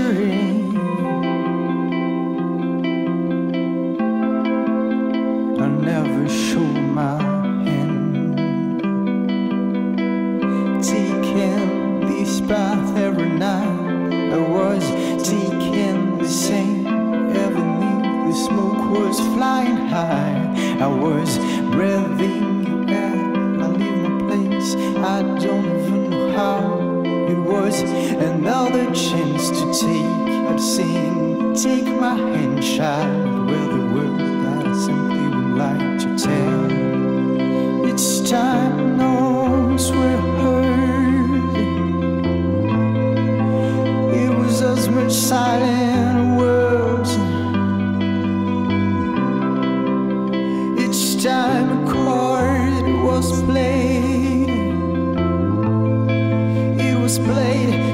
mystery. I never show my hand, taking this path every night. I was taking the same avenue. The smoke was flying high. I was breathing air. I leave my place. I don't even know how. It was another chance to take. I'd sing, take my hand, child. Were the words that I simply would like to tell. It's time notes were heard. It was as much silent words. Each time a chord was played, it was played